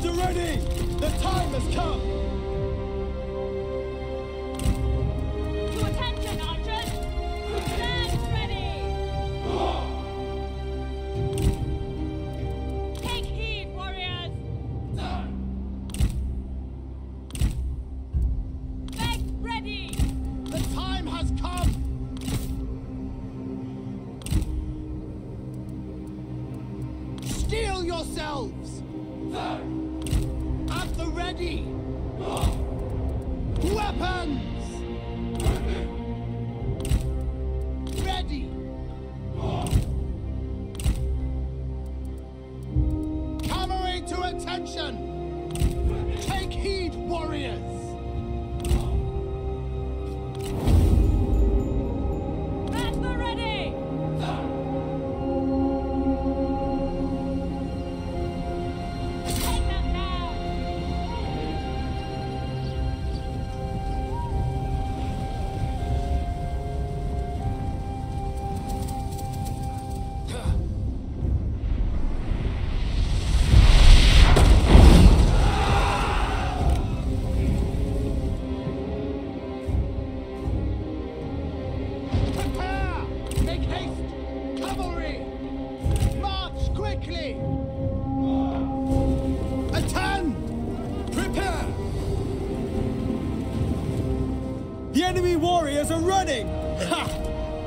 Swords are ready! The time has come! To attention, archers! Stand ready! Take heed, warriors! Make ready! The time has come! Steel yourselves! At the ready! Weapons! Ready! Cavalry to attention! Take heed, warriors! At the ready! Take them down! Prepare! Make haste! Cavalry! March quickly! Attend! Prepare! The enemy warriors are running! Ha!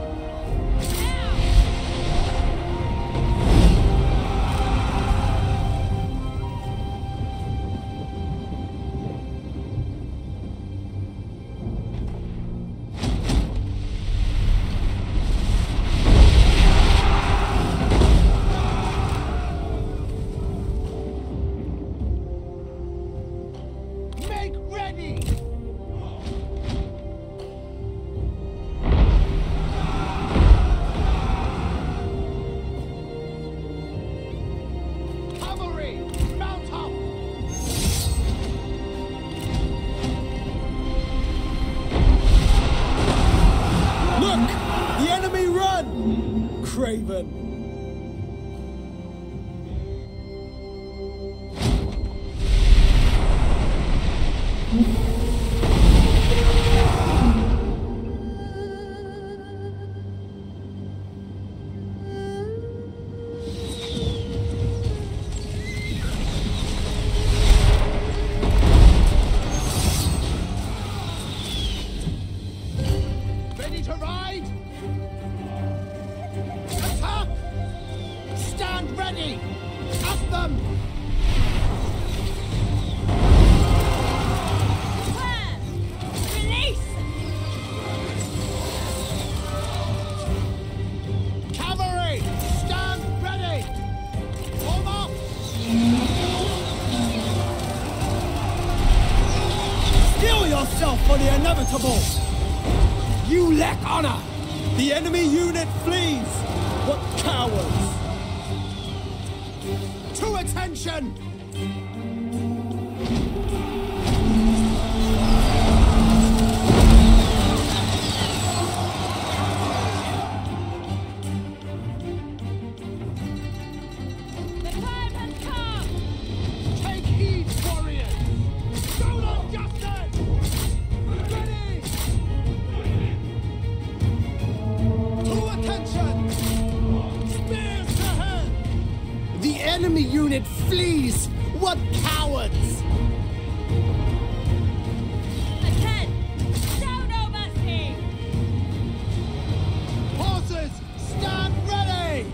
Make ready! Cavalry, mount up! Look! The enemy run! Craven! Ready to ride? Attack! Stand ready! At them! Plan! Release! Cavalry! Stand ready! Form up! Steel yourself for the inevitable! You lack honor! The enemy unit flees! What cowards! To attention! The time has come! Take heed, warriors! Stolen justice! Ready! To attention! Spears to hand! The enemy unit flees! What cowards! Attend! Down over sea! Horses, stand ready!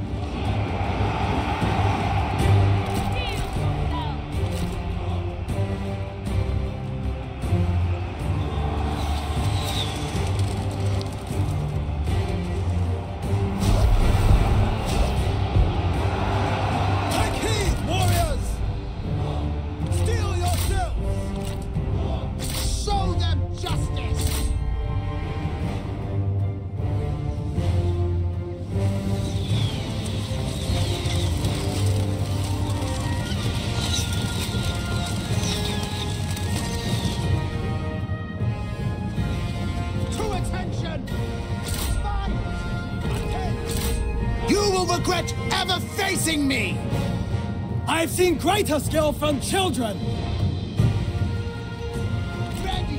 Steel yourself! Take heed, warriors! Steel yourselves! Show them justice! To attention! Fight! Attend! You will regret ever facing me! I've seen greater skill from children! Ready!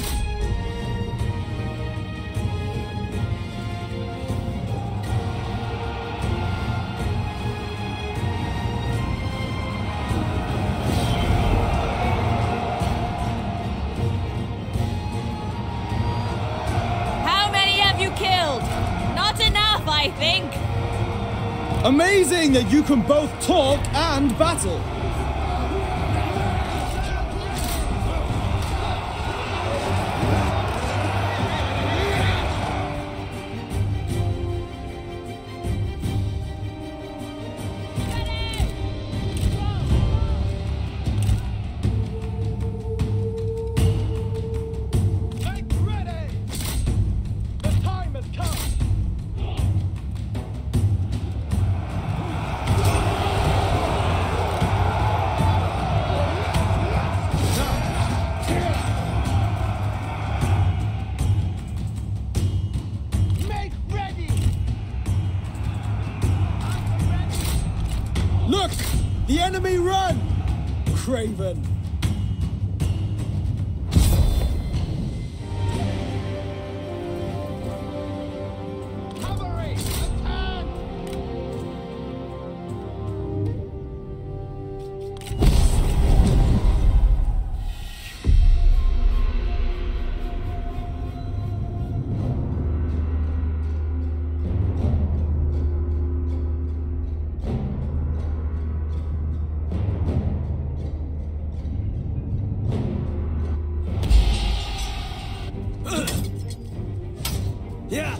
How many have you killed? Not enough, I think. Amazing that you can both talk and battle! Make ready! The time has come! Make ready! Look! The enemy run! Craven! Cavalry! Attack! Yeah!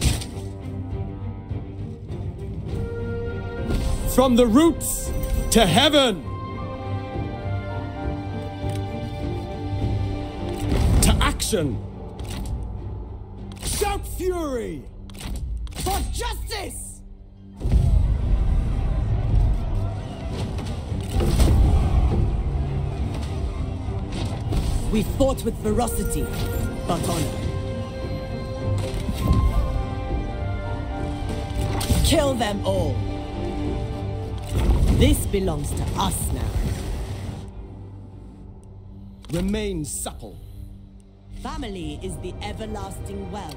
From the roots to heaven! To action! Shout fury! For justice! We fought with ferocity, but honor. Kill them all. This belongs to us now. Remain supple. Family is the everlasting wealth.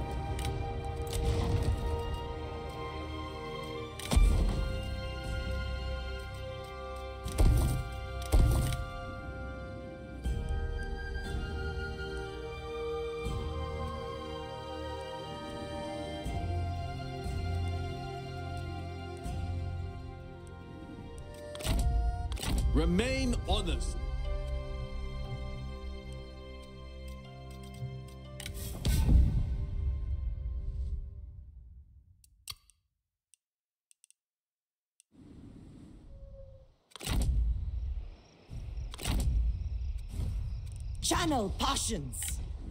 Remain honest. Channel passions.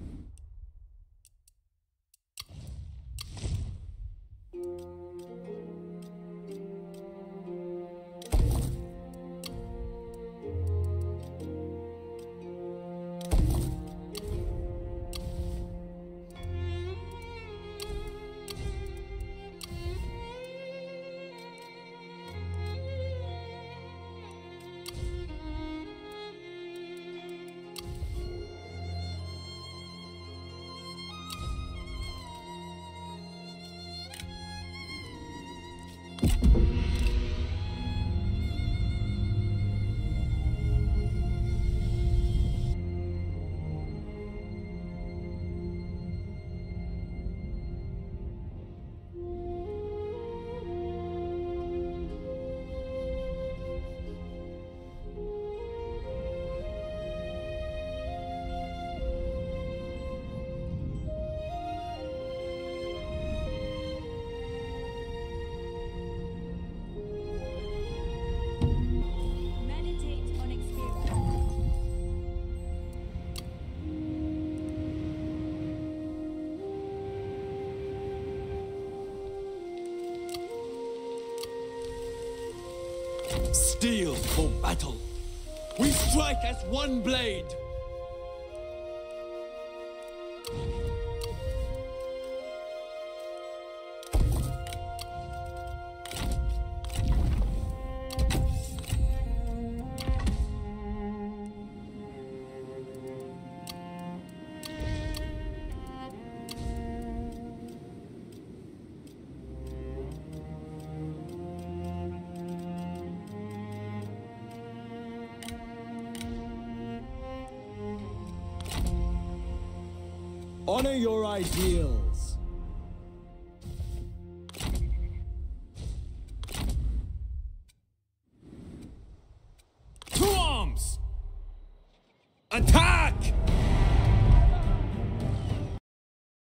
Steel for battle. We strike as one blade. Honor your ideals. To arms! Attack!